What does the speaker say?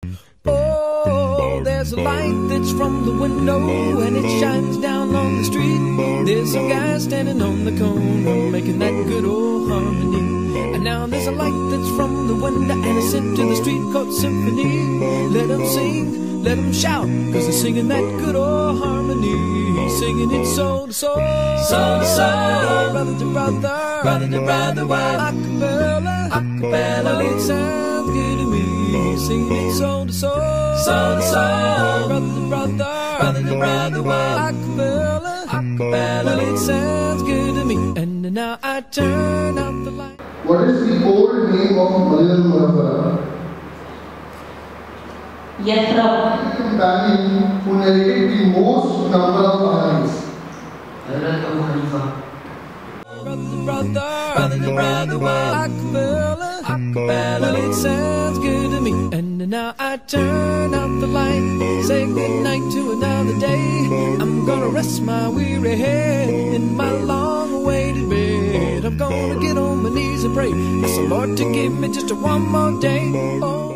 Oh, there's a light that's from the window and it shines down on the street. There's some guy standing on the corner making that good old harmony. And now there's a light that's from the window and it's sent to the street called symphony. Let them sing, let them shout, cause they're singing that good old harmony. Singing it soul to soul, soul to soul, brother to brother, brother to brother, while acapella, acapella, well, it sounds good to me. Singing it soul to soul, soul to soul, brother to brother, brother to brother, while acapella, acapella, well, it sounds good to me. And now I turn out the light. What is the old name of Malayalam Manavara? Yatra. Companion who narrated the most number of ahadis. Brother to brother, brother to brother, while acapella, acapella, well, it sounds good to me. And now I turn out the light, say goodnight to another day. I'm gonna rest my weary head in my long-awaited bed. I'm gonna get on my knees and pray, ask the Lord to give me just one more day. Oh.